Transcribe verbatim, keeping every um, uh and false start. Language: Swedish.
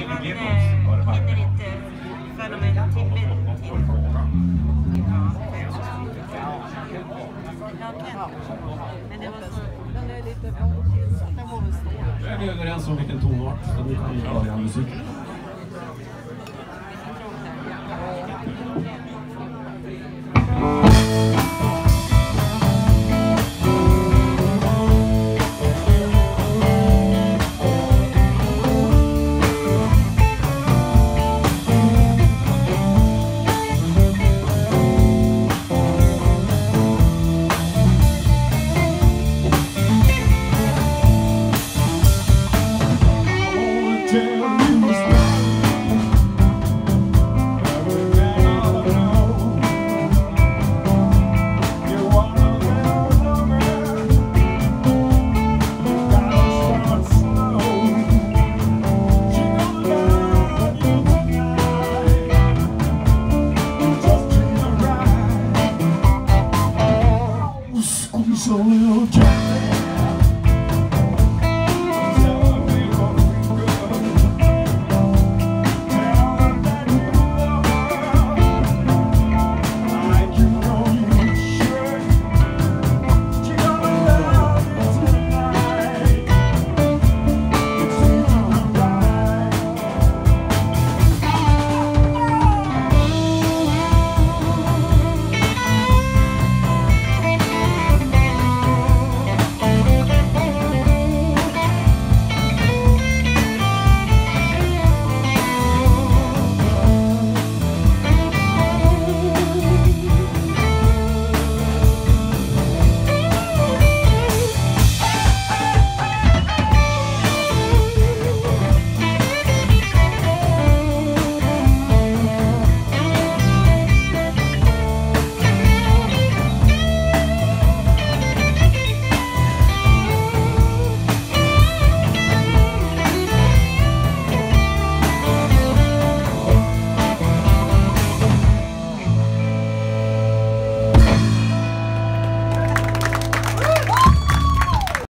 han eh, hinner inte förrän om en timme till. Ja, men det var så... Den är lite... Den var väl stor. Nu är vi överens om vilken tonart, så nu kan vi börja musiken.